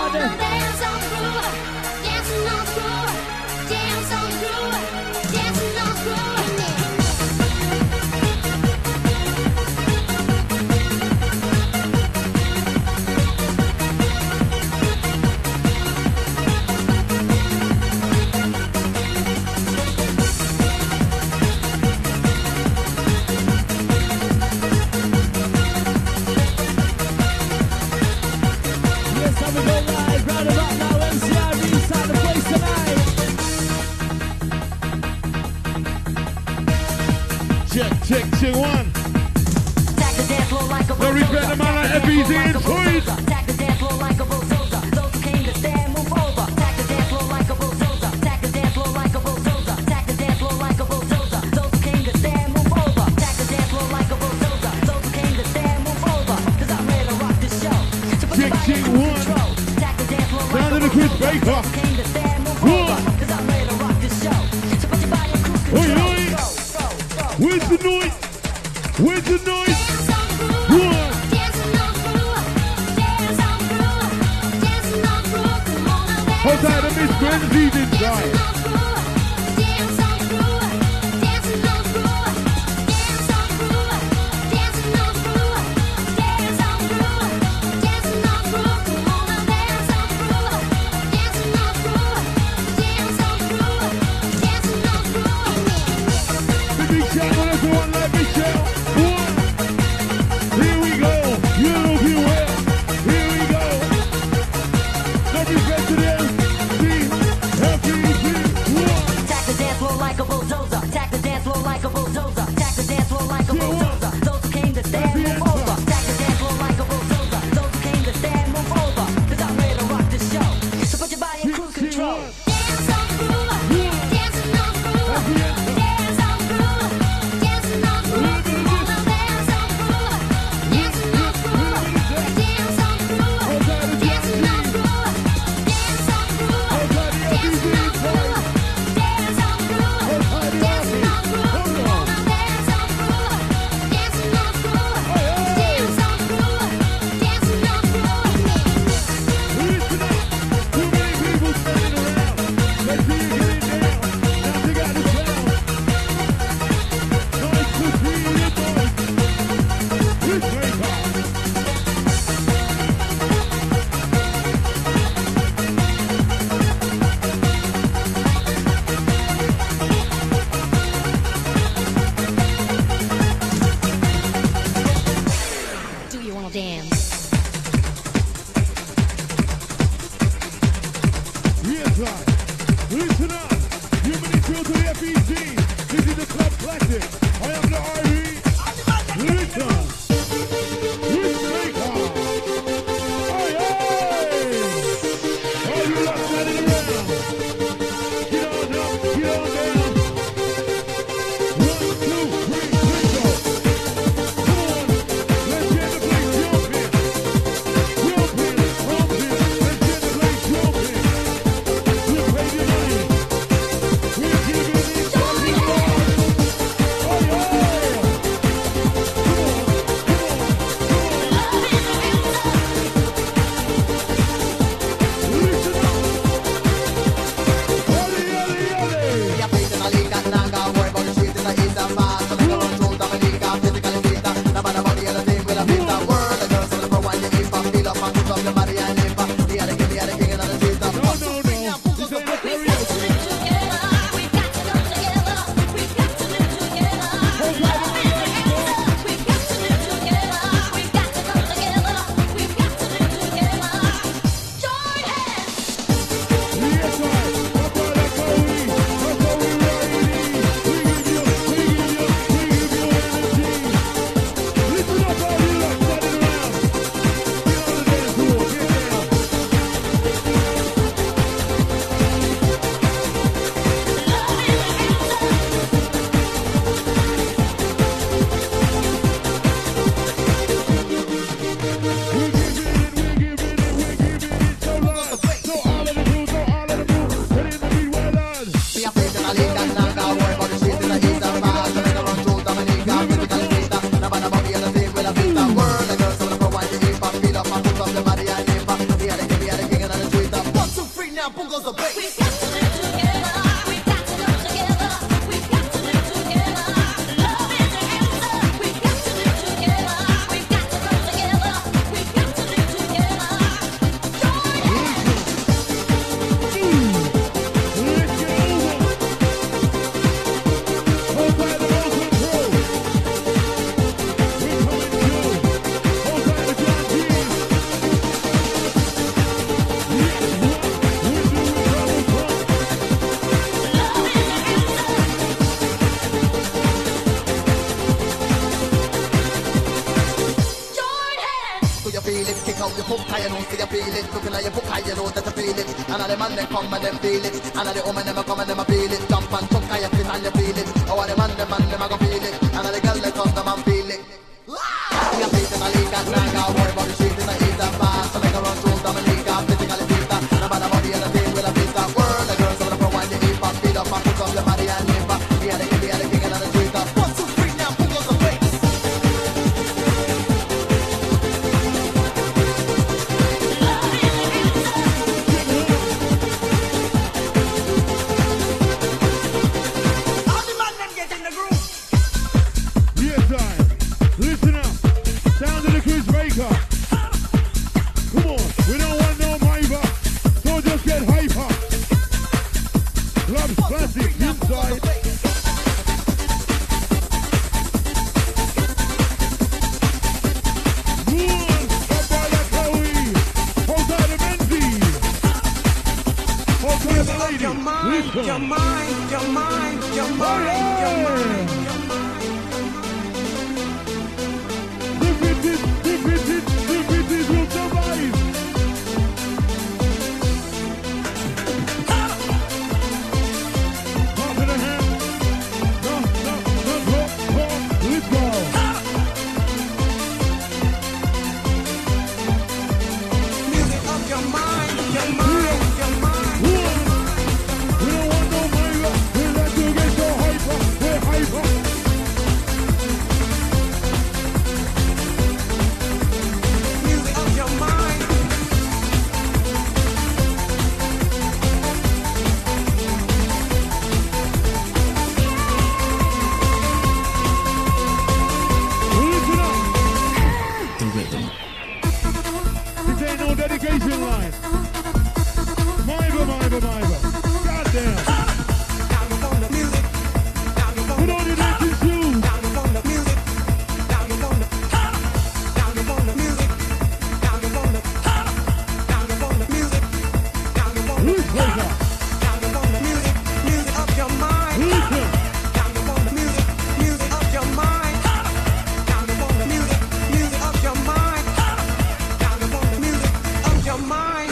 Check one. No regret the man like FBZ and Toys. Attack the dance floor like a bulldozer. Those who came to stand, move over. Attack the dance floor like a bulldozer. Attack the dance floor like a bulldozer. Attack the dance floor like a bulldozer. Those who came to stand, move over. Attack the dance floor like a bulldozer. Those who came to stand, move over. Cause I'm ready to rock this show. So put your body in control. Attack the dance floor like a bulldozer. Those who came to stand, move over. Cause I'm ready to rock this show. So put your body in control. Where's the noise? Where's the noise? One. Hold tight to Miss Gwen's inside. Listen up, you've been tuned to the FEG. This is the Club Classics. I am the RE. Listen. see you feel it. Looking at your book, you know that you feel it. And all the man, they come and them feel it. And all the woman, them come and them feel it. Jump and tuck, you fit and you feel it. Oh, all the man, them a go feel it. And all the girl, they come, them and feel it. You feet in a league and now go worry about the street in the east and fast. So make a run through Dominica, physically fit. No matter body and the team with a fit. World, the girls over the pro and the hip hop. Beat up and put up your body and live up. We are the king and the street up. 1, 2, 3, now pull up the place. Listen up, sound of the Chris Baker. Come on, we don't want no miver, so just get hyper. Club Classics inside. Moon, Kabbalah Kawi, outside the Menzies. Outside the lady, listen. Your mind, your mind, your mind, your mind. Defeated will survive. Top of the hand. No, let's go. Music of your mind, your mind, your mind. We don't want no minder. We like to get so hyper. We're hyper. Music of your mind. Listen up. This ain't no dedication line. Miver. Goddamn. Now you're on the music. Now you're on Put on your dancing shoes. Now you're on the music. Now you're on the. Now you're on the music. Now you're on the. Now you're on the music. Now you're on the. Who's closer? Now you're on the music. Music of your mind. Listen. Now you're on the music. Music of your mind. Now you're on the music. Music of your mind. Now you're on the music of your mind.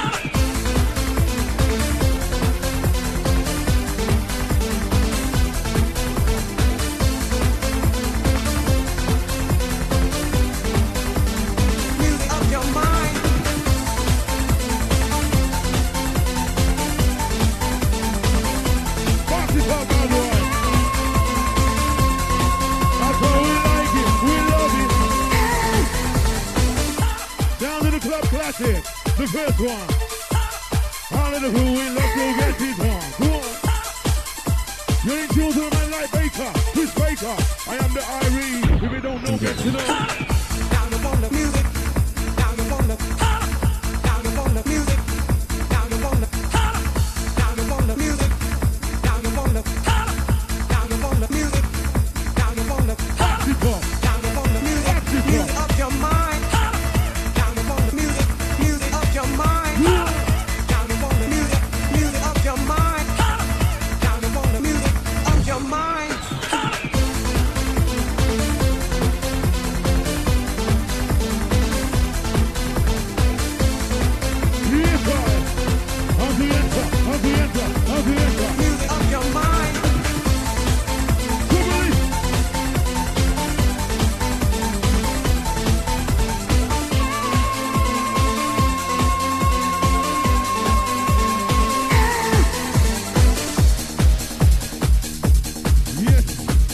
Music of your mind. Box it up, my boy. That's how we like it. We love it. Down to the Club Classic, the first one. All of the crew, we love to get this one. Come on. You're in tune to a man like Baker, Chris Baker. I am the Irene. If you don't know, get to know. Now you're on the music. Now you're on the. Now you're on the music. Now you're on the. Now you're on the music. Now you're on the. Now you're on the music. Now you're on the. Box it up. Now you're on the music. Music of your mind. Now you're on the music. Music of your mind. Now you're on the music. Music of your mind. Now you're on the music of your mind. Yes, boy. How's the enter? How's the enter? How's the enter? Music of your mind. Somebody. Yes.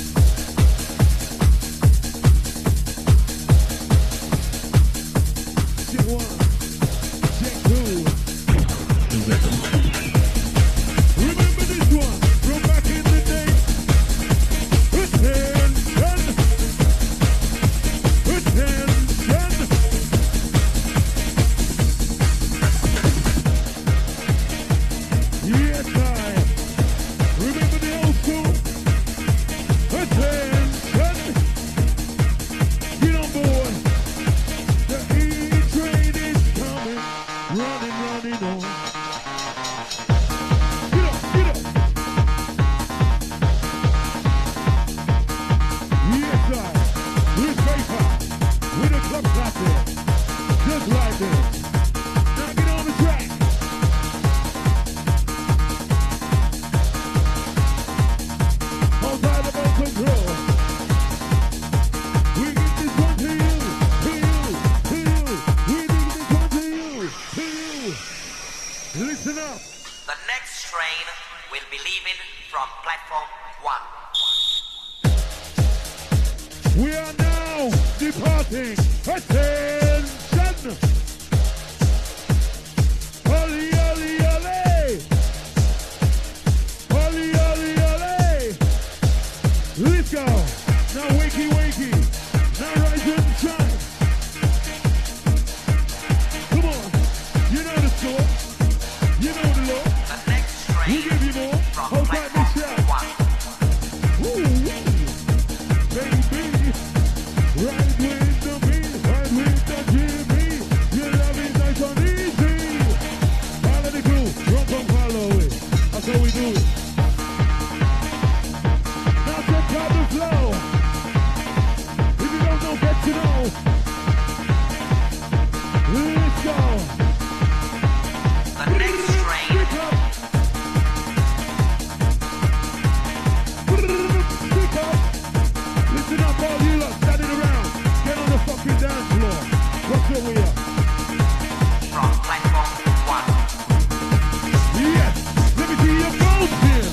Check one. Check two. Remember this one from back in the day. Attention. Yes, I remember the old school. Attention. Get on board. The E-train is coming. Running on. Get up. Yes, sir. With Baker. With a Club Classic. Just like this. Listen up. The next train will be leaving from platform 1. We are now departing. Attention! Ollie, ollie, ollie! Ollie, ollie, ollie! Let's go! Now wakey, wakey! Now rise and shine! Come on! You know the score! You know the law! The next train We give you more! from Hold tight, Miss platform Shell! 1. Ooh, baby! Right with the beat! Right with the Jimmy! Your love is nice and easy! Follow the crew! Don't come follow it! That's how we do it! Now check out the flow! If you don't know, get to know! Let's go! The next train Pick up! Pick up! Listen up, all you lot standing around! Get on the fucking dance floor! What's up with you? from platform 1. Yes! Let me see your bones here!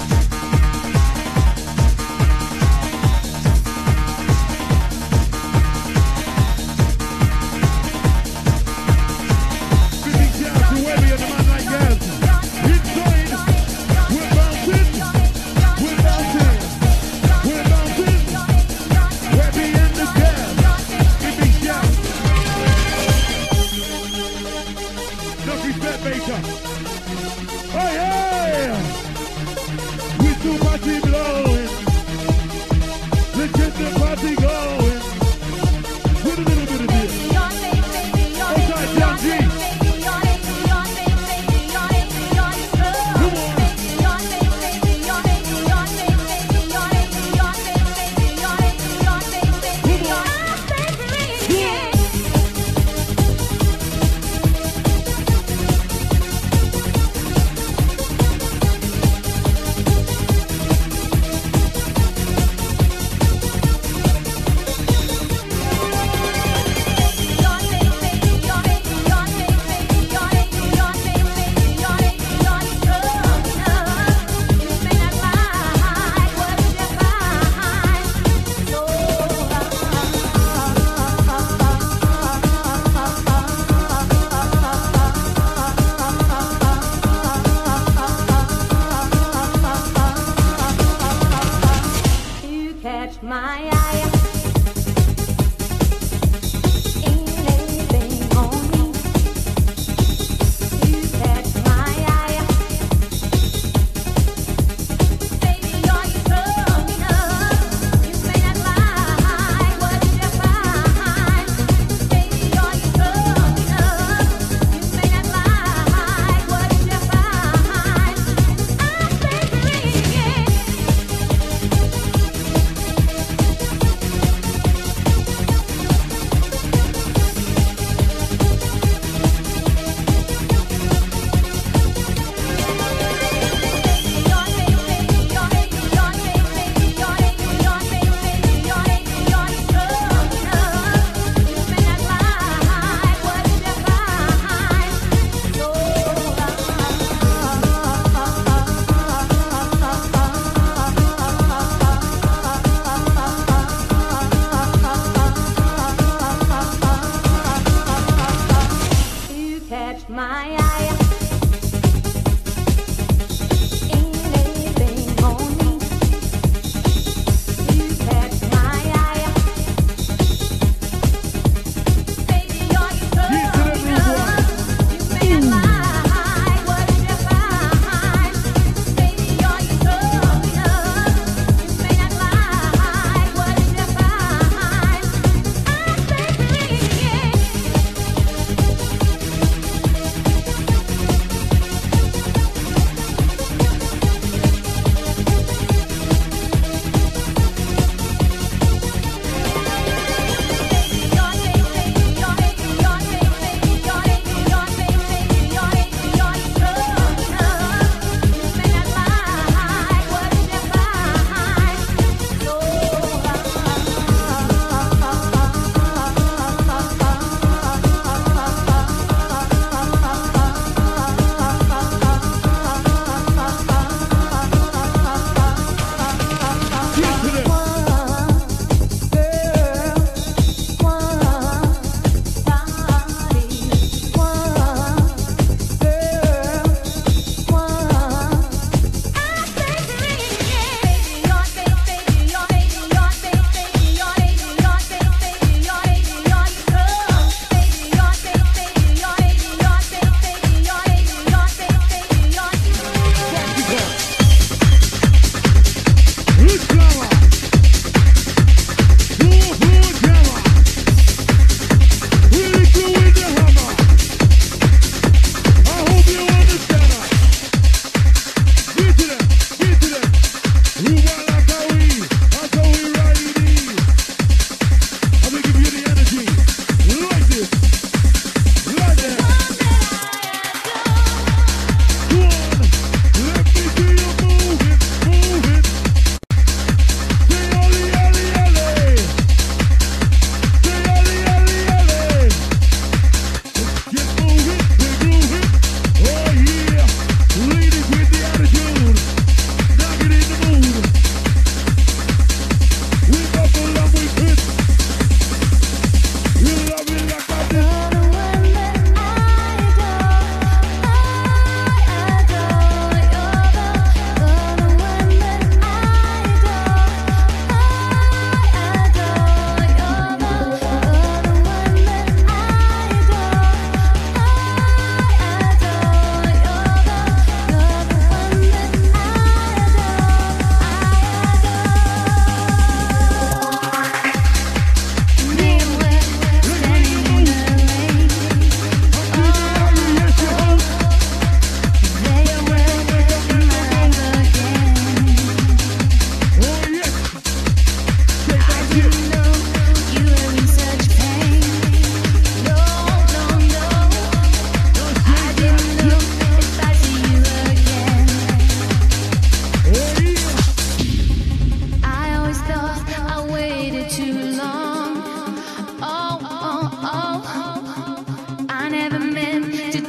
Big shout to Webby and the man like that. Inside, we're bouncing, we're bouncing, we're bouncing. Webby and the gas. Big shout. Lucky Step Baker. Oh yeah! We still party blowing. Let's get the party going. With a little bit of this. Outside, John G. Come on. Catch my eye. Ain't anything on me. You catch my eye. Baby, are you coming up? You may not like what you find. Baby, are you coming up? You may not like what you find. I'm figuring. You catch my eye. Ain't anything on me. You catch my eye. Baby, are you coming up? You may not like what you find. Baby, are you coming up? You may not like what you find. I'm figuring.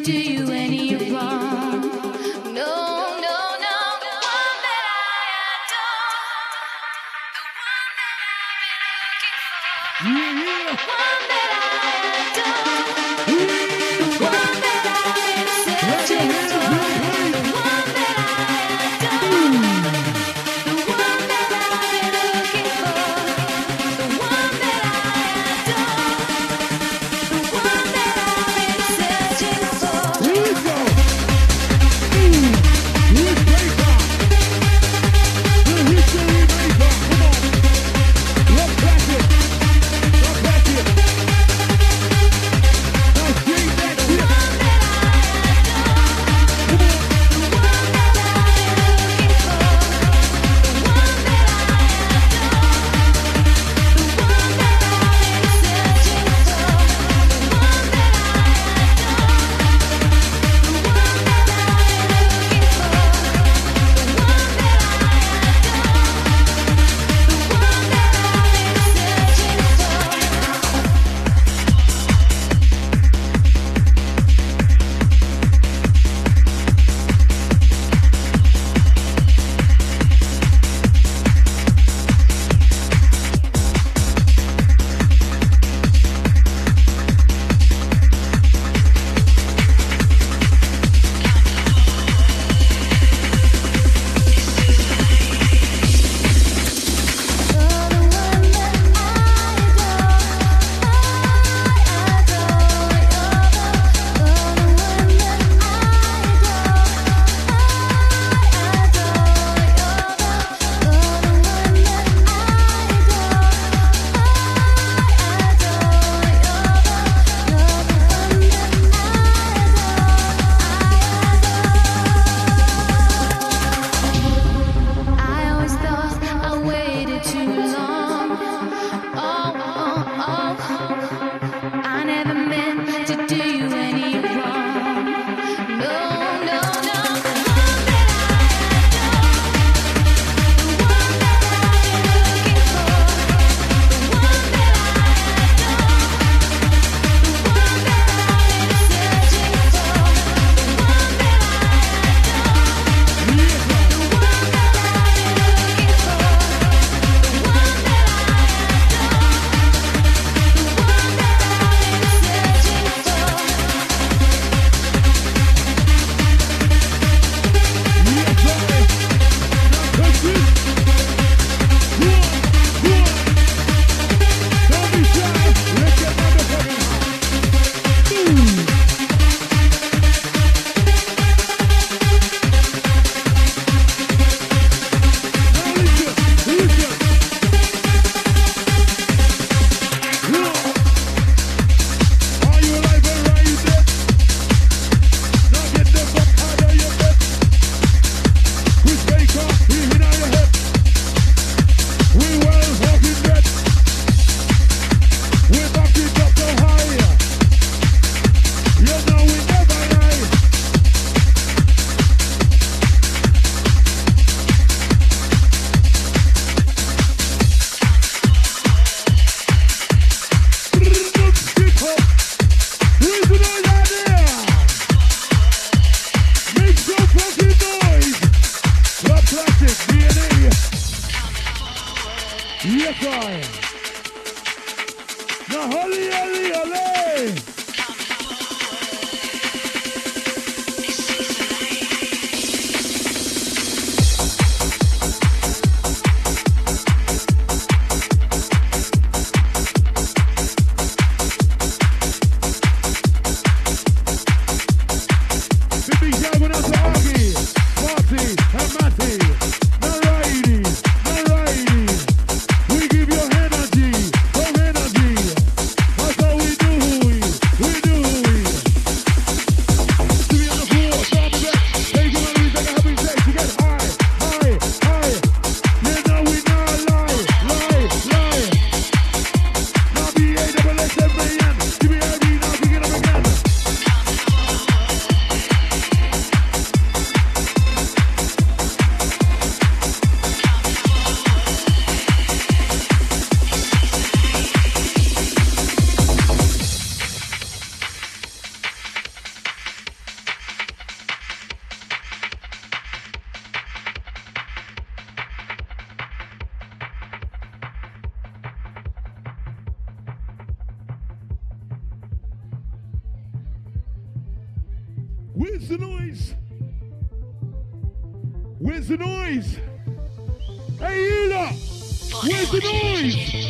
do you any wrong. No, no, no, the one that I adore, the one that I've been looking for, the one that I adore, the one that I've been searching for, the one that I adore, the one that I've been looking for, the one that I adore, the one that I've been searching for. Here we go. Who's Baker? The history maker. Come on. Rock classic. Rock classic. Now sing that shit. Come on. I always thought I waited too long. Oh, oh, oh. I never meant to do you any wrong. No, no, no. The one that I adore, the one that I've been looking for, the one that I adore, the one that I've been searching for, the one that I adore, the one that I've been looking for, the one that I adore, the one that I've been searching for, the one that I adore, the one that I've been Yes, I. Now, holly, holly, holly. The big guy went out to Augie, Marty, and Matty. Now, righties, now, righties. We give you energy, some energy. That's how we Where's the noise? Where's the noise? Hey, you lot! Where's the noise?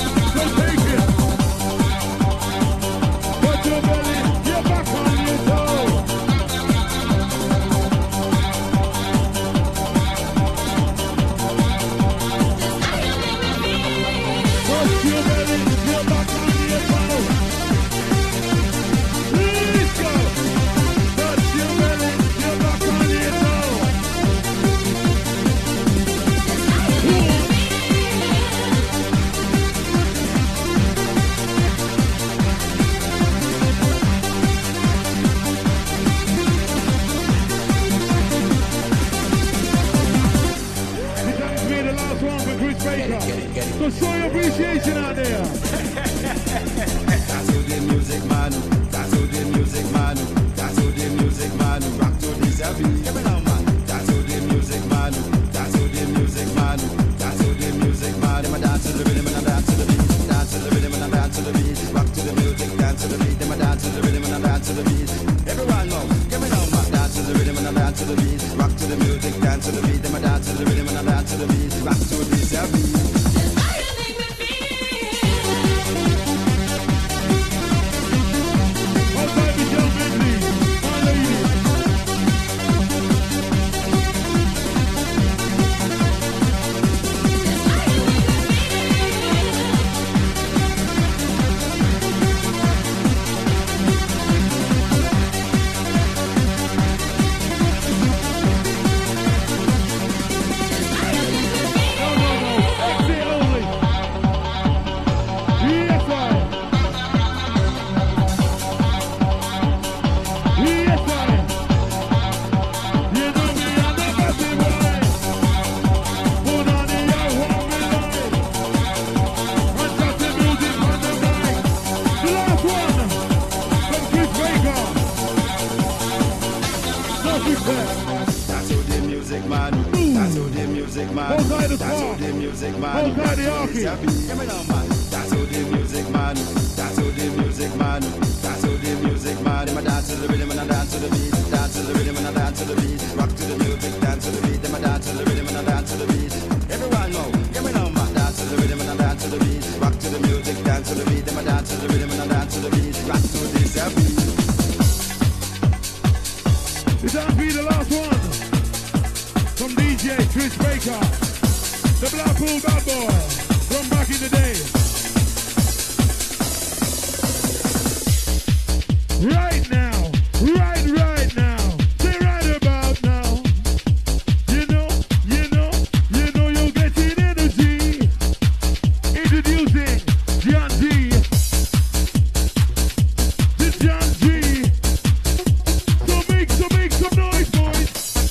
Put your belly, you're back on your toes. dance to the beat. Everyone know, give me now, man. Dance to the rhythm and I dance to the beat. Rock to the music, dance to the beat. Them I dance to the rhythm and I dance to the beat. Rock to the beat, yeah, beat. The Blackpool bad boy from back in the day. Right now, right now, say right about now. You know, you're getting energy. Introducing John G. The John G. So make some noise, boys.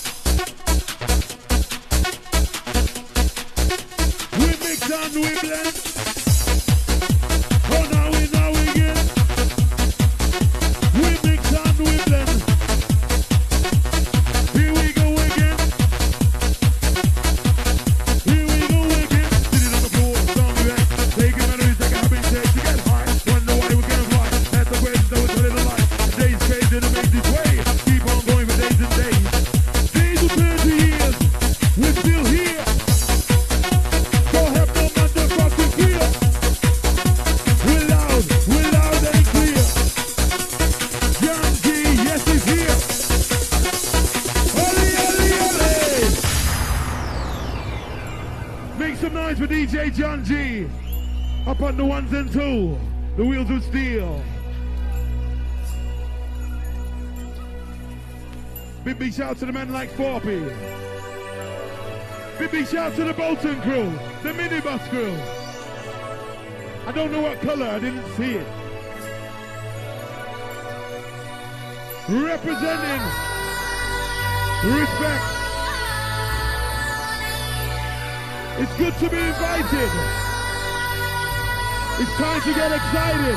We mix and we blend. Oh, now we again. We mix and we blend. Here we go again. Here we go again. Sitting on the floor, strong direct. Taking memories like I've been taken to get high. Wonder why we can't fly. That's the way that we're telling a lie. The days fade and it makes its way. Keep on going for days and days. Days will turn to years. We're still here. So have no motherfucking fear. We're loud and clear. John G, yes, he's here. Ollie, ollie, ollie. Make some noise for DJ John G. Up on the ones and two. The wheels of steel. Big shout to the men like Forpy. Big shout to the Bolton crew. The minibus crew. I don't know what color, I didn't see it. Representing respect. It's good to be invited. It's time to get excited.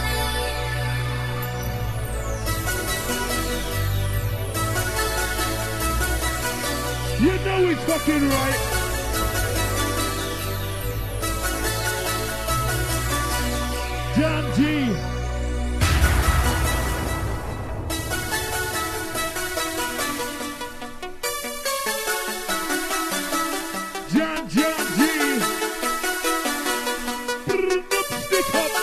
You know it's fucking right. John G. John G. Stick up.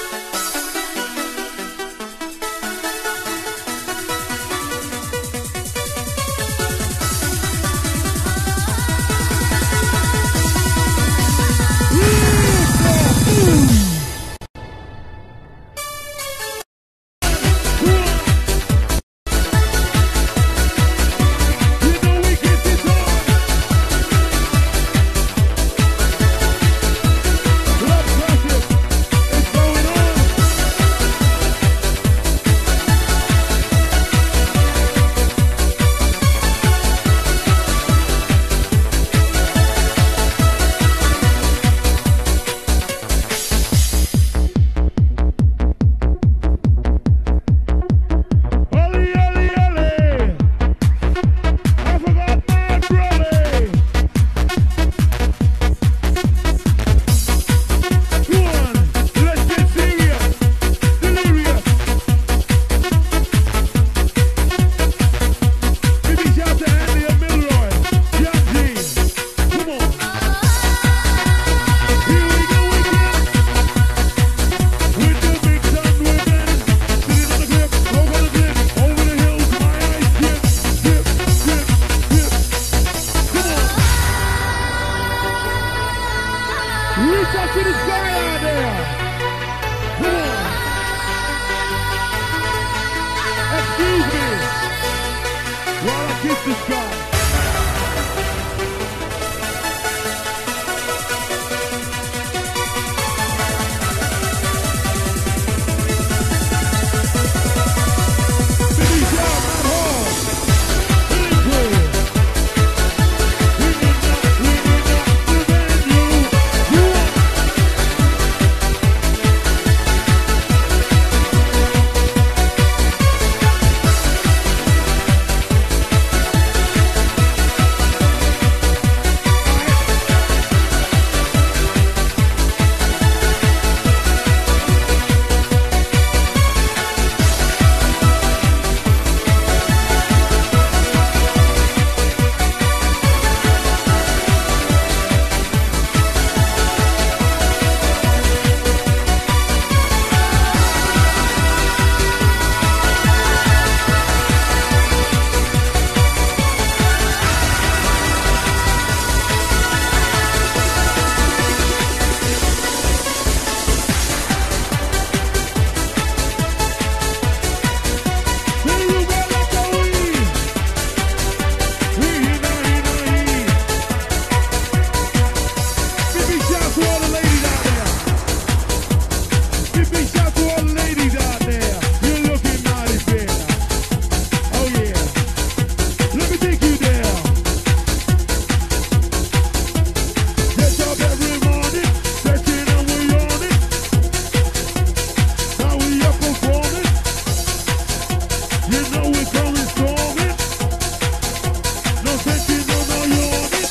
You know we're coming storming. No sense, no yawning.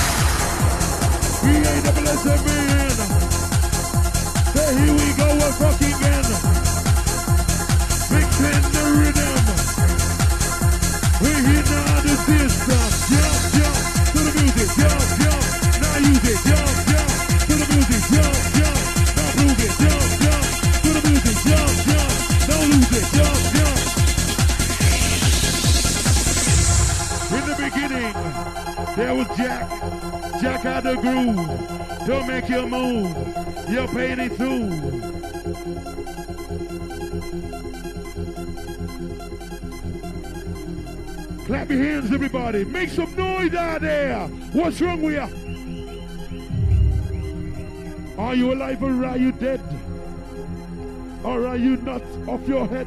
We ain't the blessed man. So here we go, we're fucking again. Mixing the rhythm. We're here now the system. Jump, jump to the music. Jump, jump. Now use it. Jump, jump to the music. Jump, jump. Now prove it. Jump, jump to the music. Jump, jump. Don't lose it. Jump, jump. In the beginning, there was Jack. Jack had the groove. Don't make your move. You're paying it through. Clap your hands, everybody. Make some noise out there. What's wrong with you? Are you alive or are you dead? Or are you not off your head?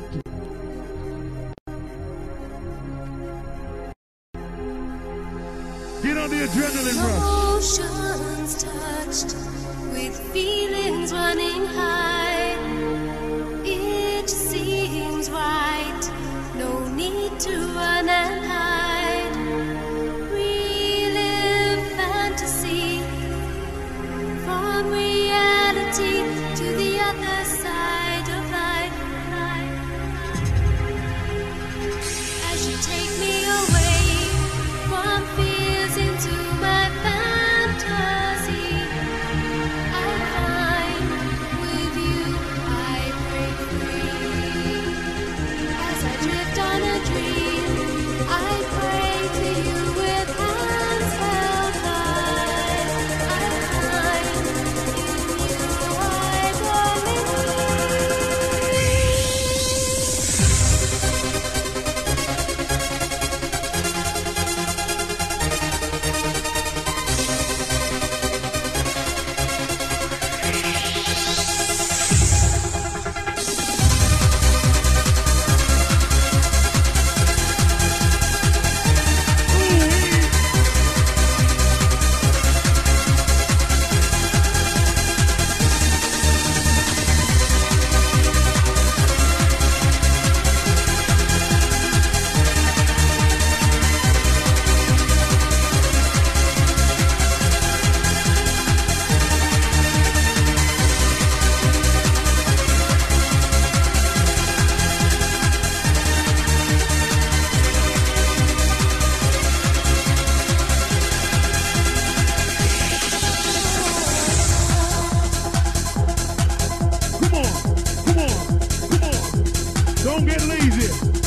Get on the adrenaline rush. Emotions touched with feelings running high. It seems right. No need to run and hide. Relive fantasy from reality to the other side of life. As you take me away from fears into my fantasy, I find with you I break free. As I drift on a dream, I pray to you with hands held high. I find in you I Don't get lazy.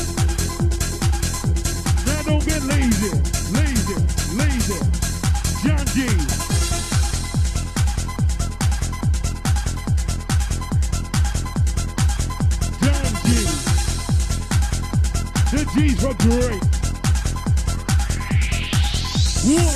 Now don't get lazy. Lazy. John G. John G. The G's were great. Whoa.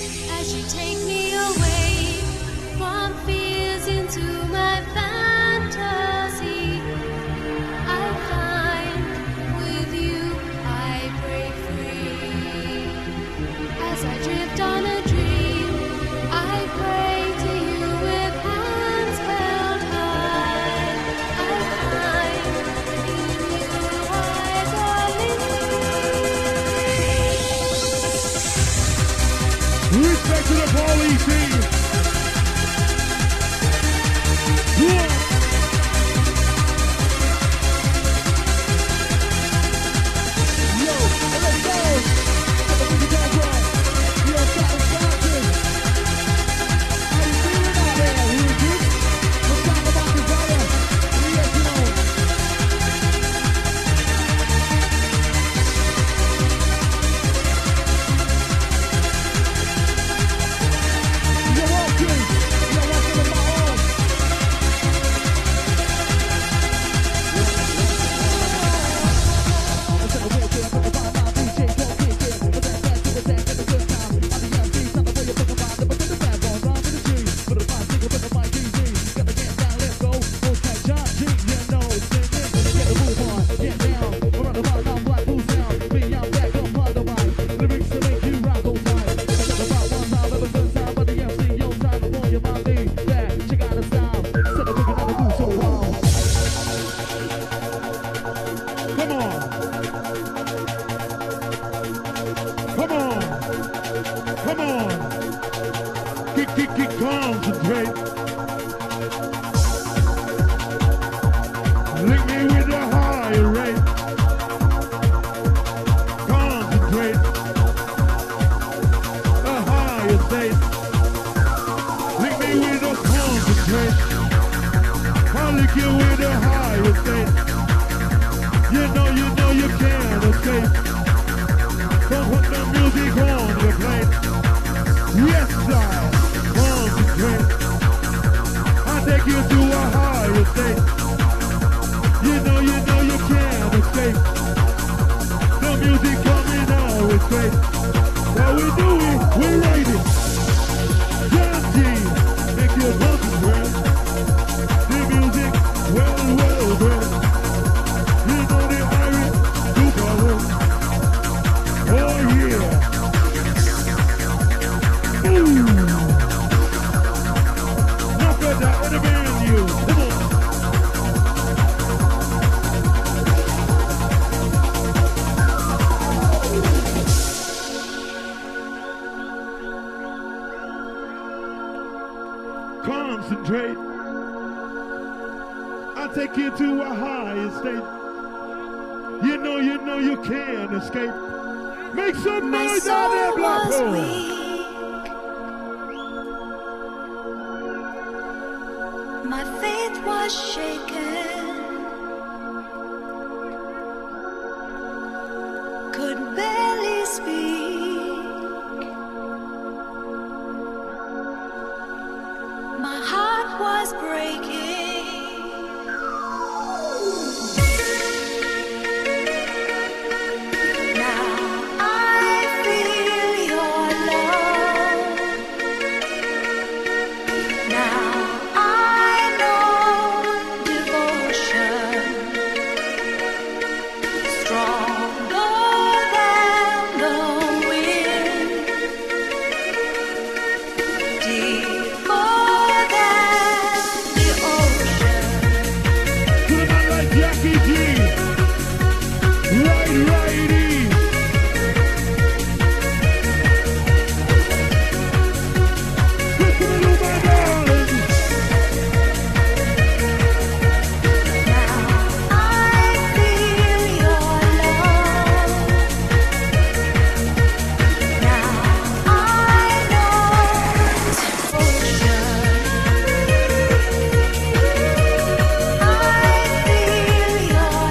Take me away from fears into my fantasy. Concentrate. Link me with a higher rate. Concentrate. A higher state. Link me with a concentrate. I'll link you with a higher state. You know you can't escape. Don't put the music on your plate. Yes, sir. Concentrate. I'll take you to a higher state. You know you can't escape. The music coming out with great. What we do it, we write it. Guarantee, make you concentrate. The music, well, great. You know the Irish, do color. Oh yeah. Ooh. Concentrate. I'll take you to a higher state. You know you can't escape. Make some noise out there, Blackpool. My faith was shaken, could barely speak. My heart was breaking. Now I feel your love. Now I feel your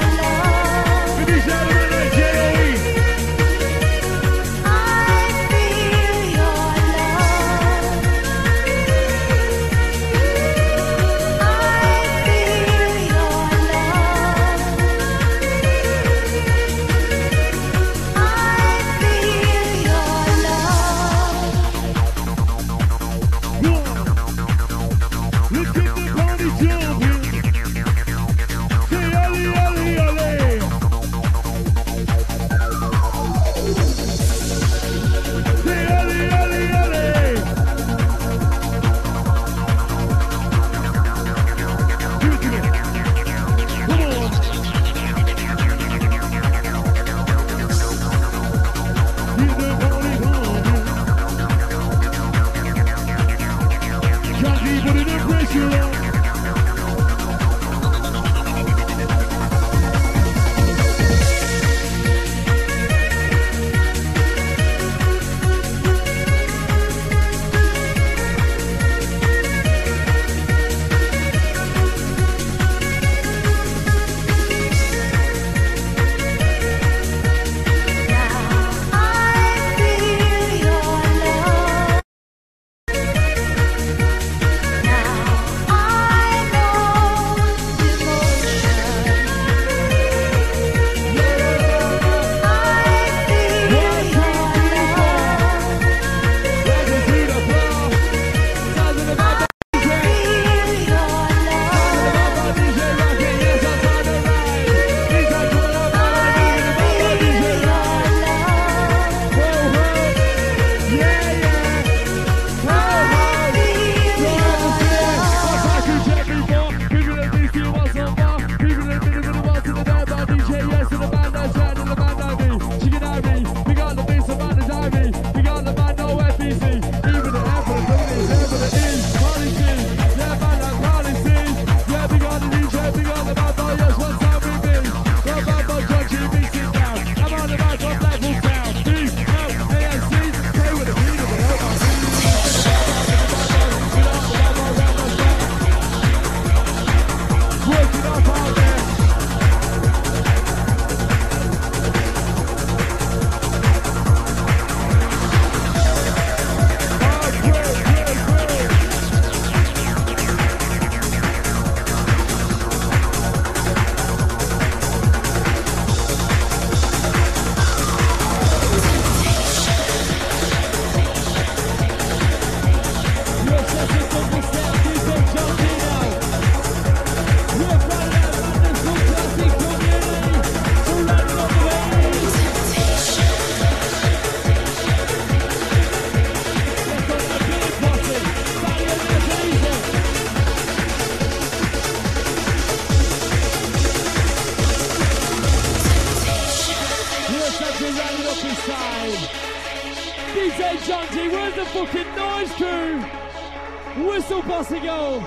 DJ John G, where's the fucking noise crew? Whistle bossy go.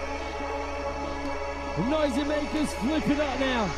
Noisy makers flip it up now.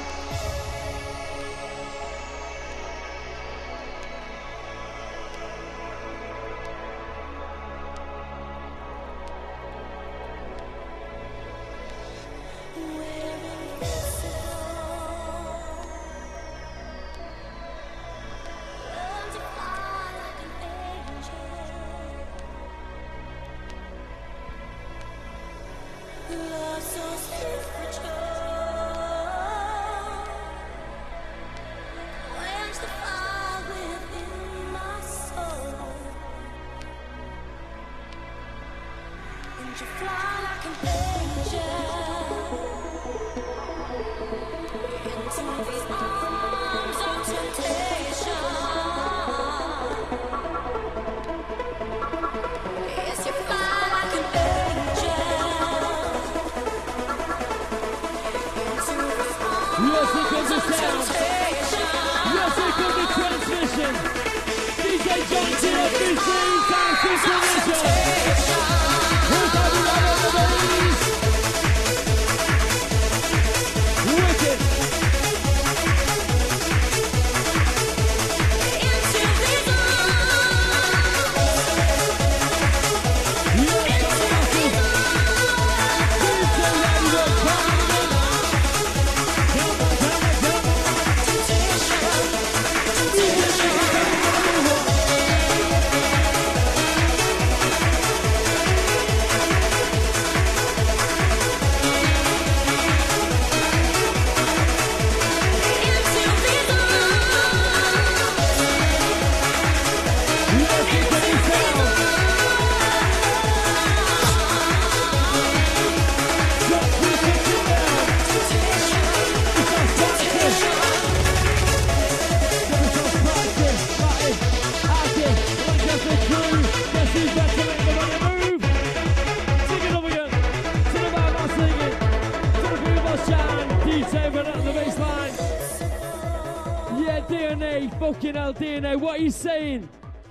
DNA, what are you saying?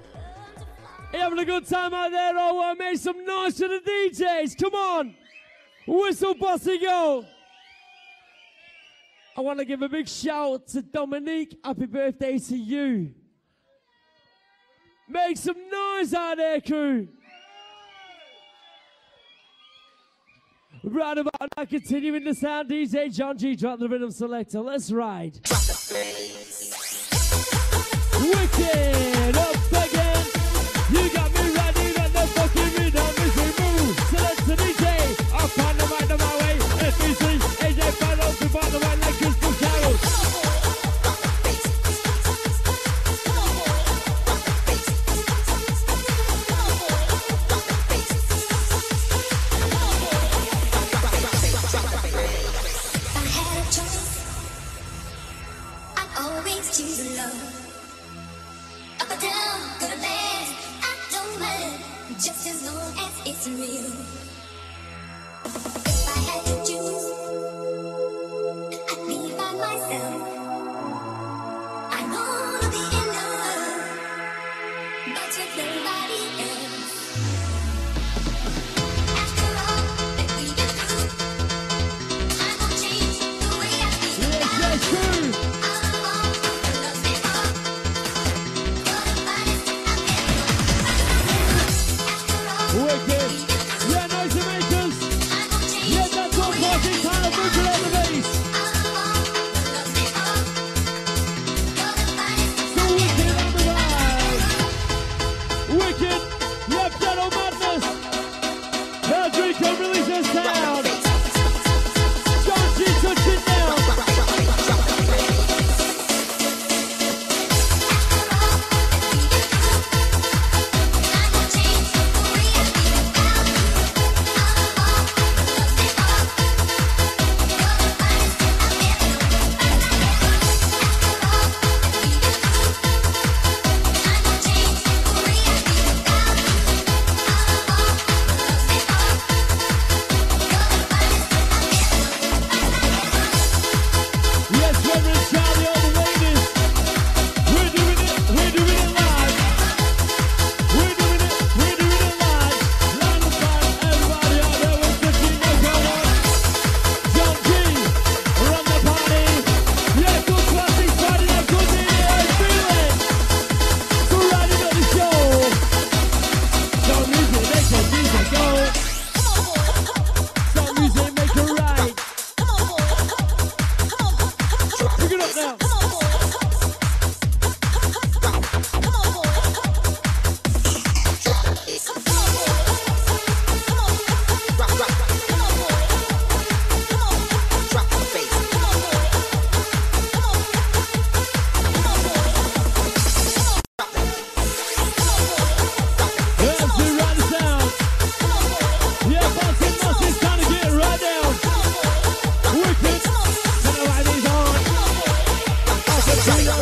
Are you having a good time out there? Oh, make some noise to the DJs. Come on. Whistle bossy go. I want to give a big shout to Dominique. Happy birthday to you. Make some noise out there, crew. Right about now, continuing the sound, DJ John G, drop the rhythm selector. Let's ride. Wicked up again. You got me ready, let the fucking rhythm is move. Select the DJ, up on the right of my way. FBC, AJ Farrell, to find the right like Crystal Carol. If I had a choice, I'd always choose love. Up or down, good or bad, I don't mind, just as long as it's real. If I had to choose, I'd be by myself. I wanna be in love, but with nobody else. After all that we've been through, I won't change the way I feel about you. I'll move on from the love before. You're the finest I've ever known. After all Wicked. Yeah, no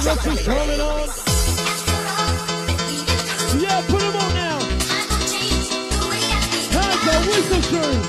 rush is coming on. Yeah, put them on now. Hands up, whistle crew.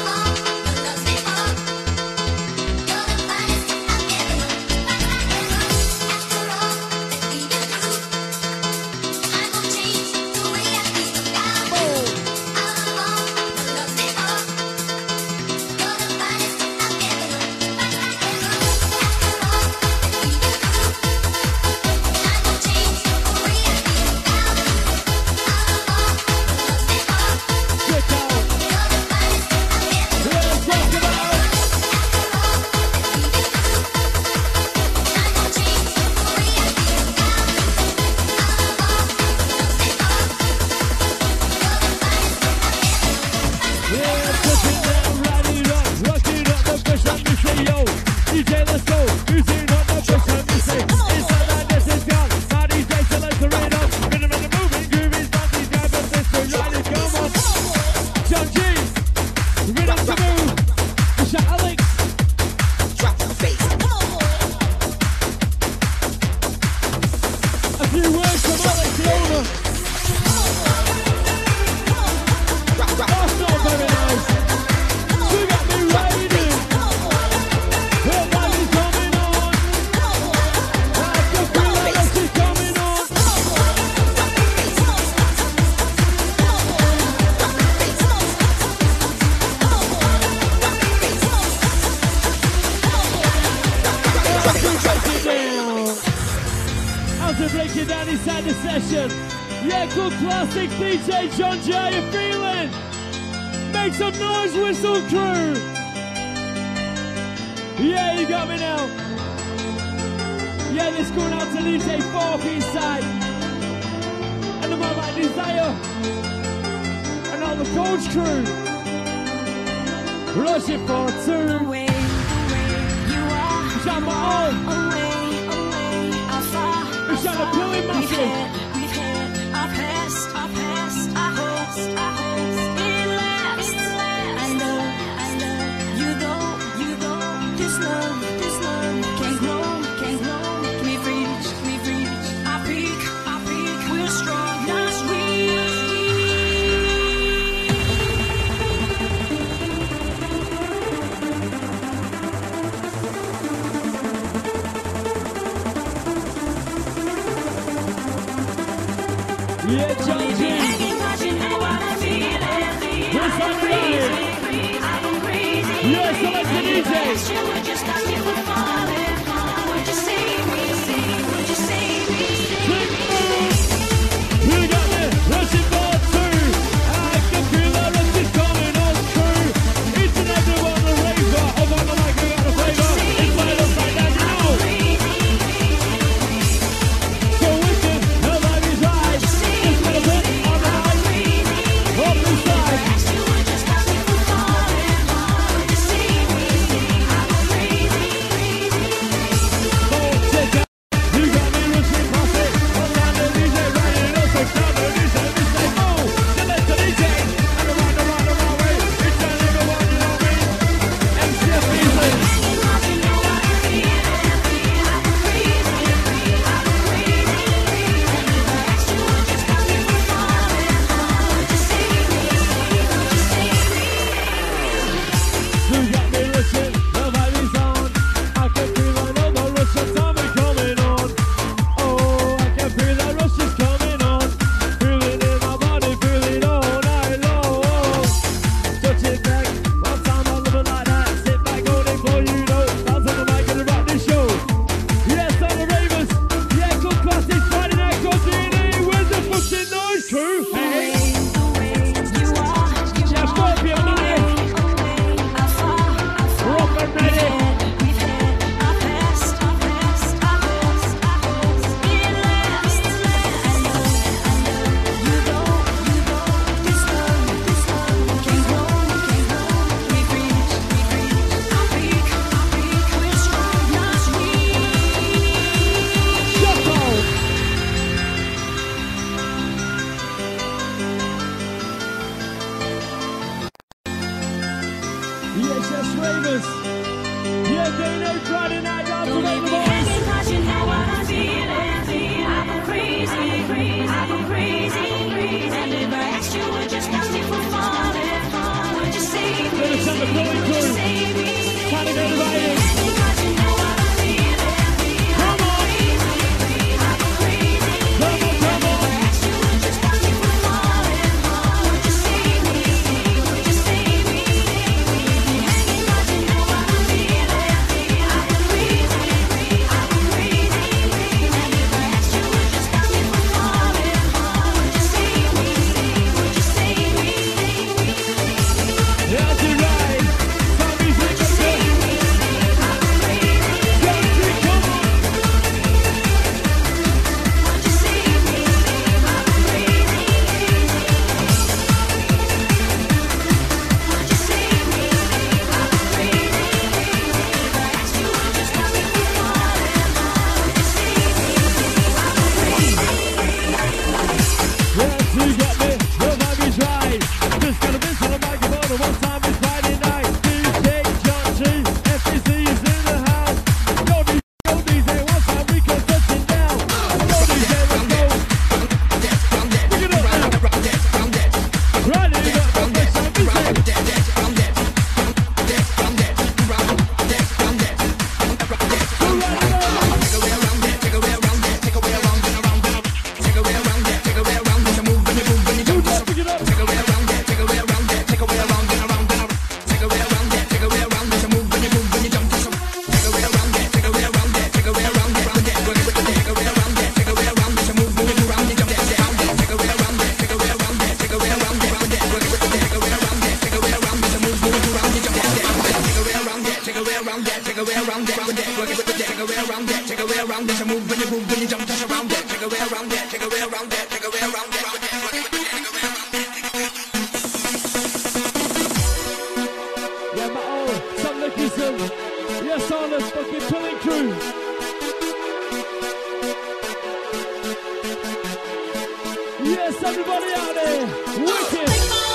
Yeah, Klub Classics DJ John J, how you feeling? Make some noise, whistle crew. Yeah, you got me now. Yeah, this going out to DJ Fork inside. And the man like Desire. And all the coach crew. Rushing for two. Away, you are. Shout my all. Away, afar. Shout the Billy Massive. We've had our past, our hopes, it lasts. I know, you know, this love can grow. We've reached our peak, we're strong, not weak. Yeah, Johnny G. Where's somebody? Yeah, select the DJ. You got me, rushing for two. I can feel the rush is coming on through. Each and every one the razor. Up on the mic, we got a flavor. Inside, upside down, now. So wicked, her life is right. Just gonna put on the mic. Up inside. Friday night, down to make the boys. the Billy crew. Trying to get everybody in. Come on. Come on. That's it, right. Somebody's in the pit. Come on. Yes, you got me. Your vibe is right. Just gotta miss on the microphone. And one time it's Friday night. DJ John G. FBC is in the house. Yo, DJ, one time we can touch it down. Yo, DJ, let's go. Pick it up now. Right, there you go. Make some music. Pick it up. Yeah, my own, some Nicholson. Yes, on the fucking Killing Crew. Yes, everybody out there. Wicked.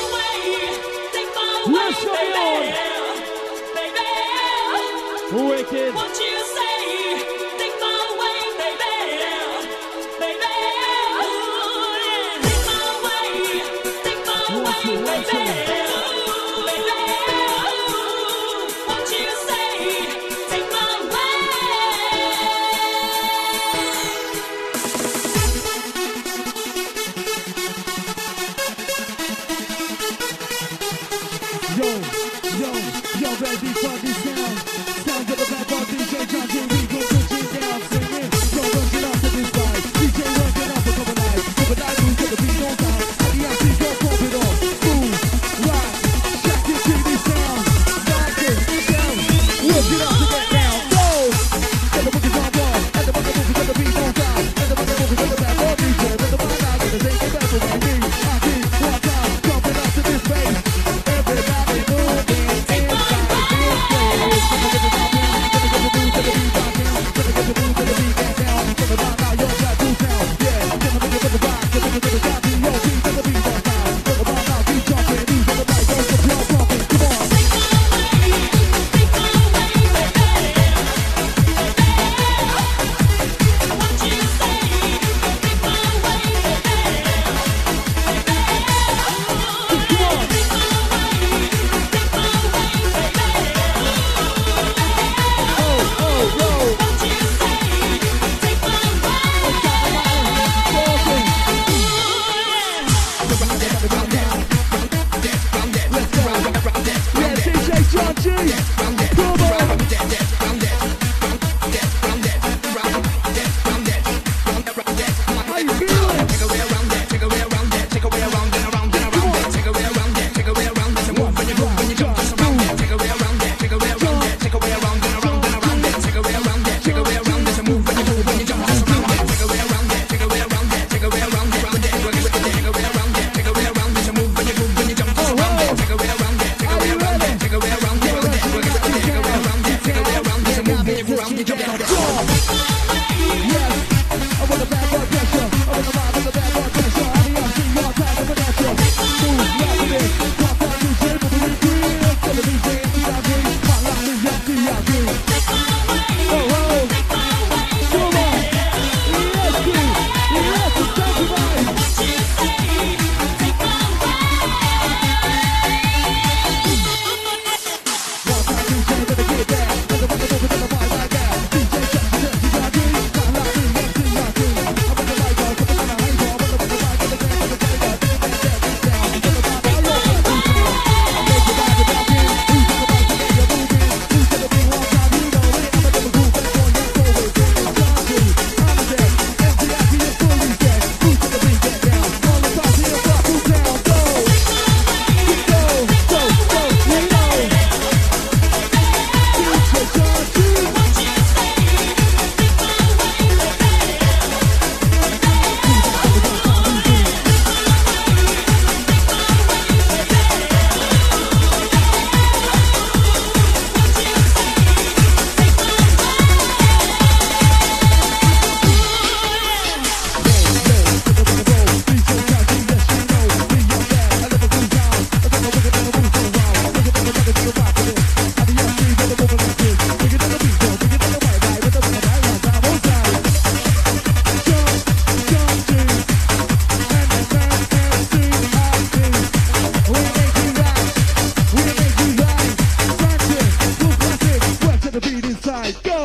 Let's go on. Wicked. What you say? Take my way, baby, baby. Ooh, yeah. Take my way, baby, baby. Ooh, what you say? Take my Yo, ready for this sound. Sound of the bad boy DJ John G. We gon' put you down, singing. Yo, work it out to this guy. DJ work it out for couple nights. Couple nights, we get the beat on time. ADMC, go pump it up. Move, rock, check your TV sound. Rock it, down. Work it out to get down. Go! Get the bookings on one. And the bookings move, get the beat on time. And the bookings move, get the bad boy DJ. Let the ball out, get the same best for me. I keep one time, jumping out to this bass. Everybody moving inside this place.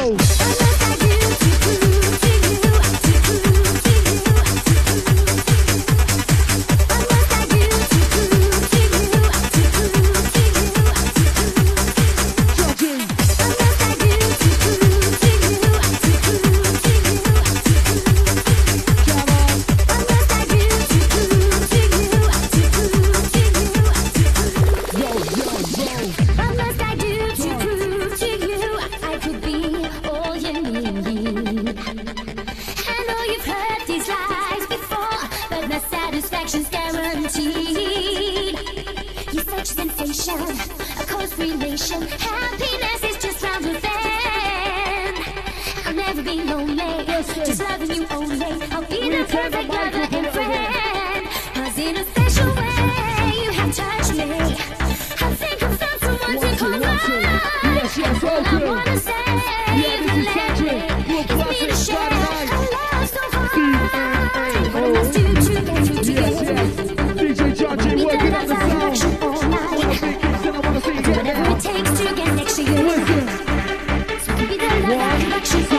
Whatever it takes to get next to you. So give me the love, action.